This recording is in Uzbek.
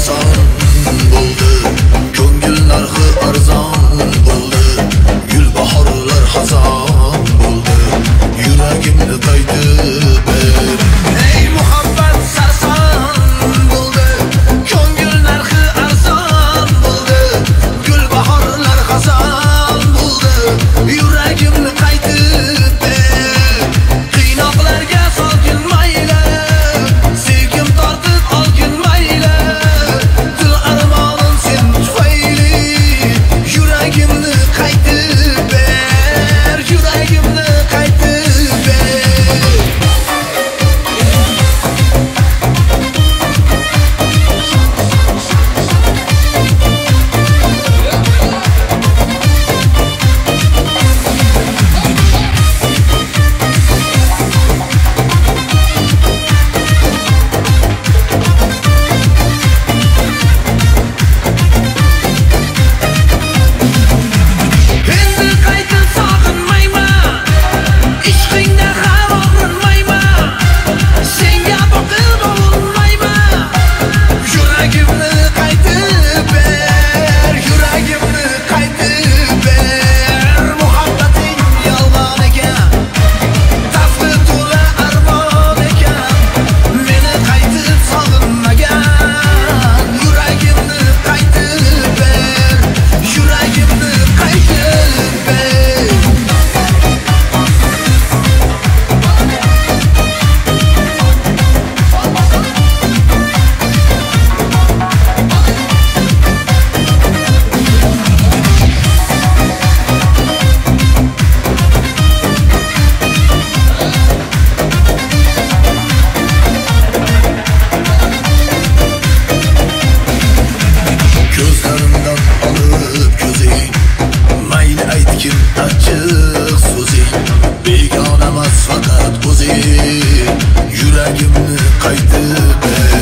sarson bo'ldi, ko'ngil narxi arzon bo'ldi, gulbahorlar xazon bo'ldi, yuragimni qaytib ber. Ey muhabbat sarson bo'ldi, ko'ngil narxi arzon bo'ldi, gulbahorlar xazon bo'ldi, yuragimni qaytib ber. Qiynoqlarga solgin mayli, sevgim tortib olgin mayli, dil armonim sen tufayli, yuragimni qaytib ber, yuragimni qaytib ber. Endi qaytib sog'inmayman, ishqingda ham og'rinmayman, senga boqib olmayman, yuragimni qaytib ber, yuragimni qaytib ber. Muhabbating yolg'on ekan, tafti to'la armon ekan, meni qaytib sog'inmagan, yuragimni qaytib ber, yuragimni qaytib ber. Ko'zlarimdan olib ko'zing, mayli aytgin achchiq so'zing, begonamas faqat o'zing, yuragimni qaytib ber.